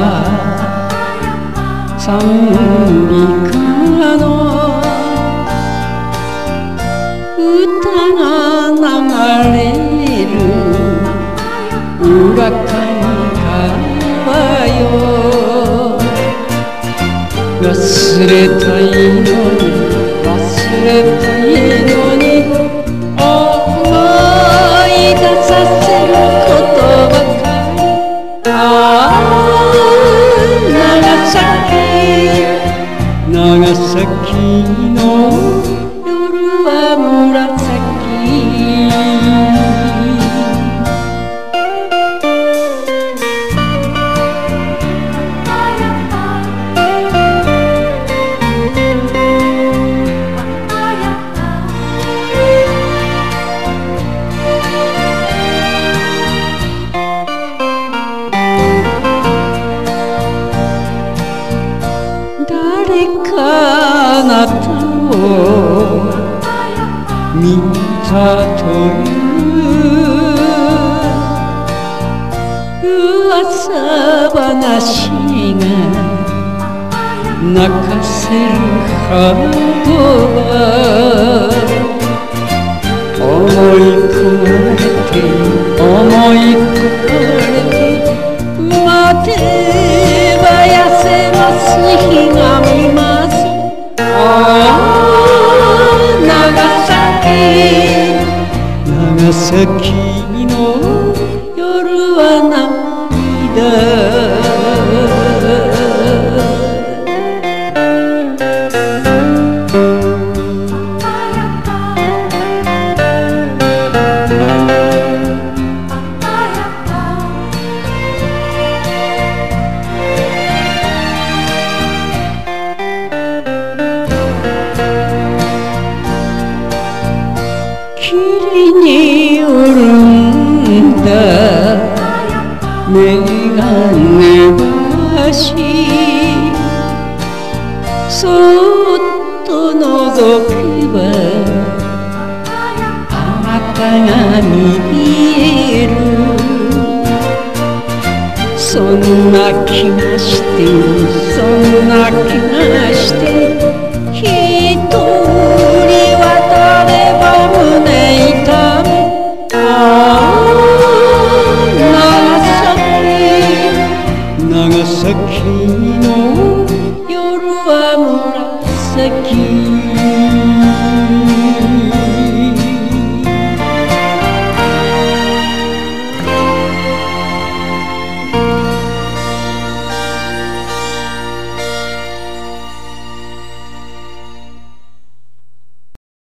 賛美歌の歌が流れる浦上川よ、忘れたいのに忘れたいのに思い出させることばかり。ああ長崎の夜は紫。誰かあなたを見たという噂話が泣かせるハートは思い込まれて思い込まれて待てば痩せます日が見ます。ああ長崎の夜は涙。霧に潤んだ眼鏡橋、そっと覗けばあなたが見える。そんな気がしてそんな気がして一人は誰も胸痛め。ああ長崎の夜は紫。